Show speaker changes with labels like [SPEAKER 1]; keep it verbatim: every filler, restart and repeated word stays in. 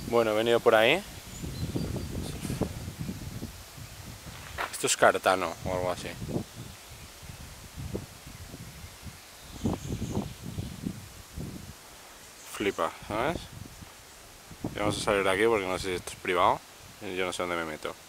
[SPEAKER 1] Bueno, he venido por ahí. Esto es Cartano o algo así. Flipa, ¿sabes? Y vamos a salir de aquí porque no sé si esto es privado y yo no sé dónde me meto.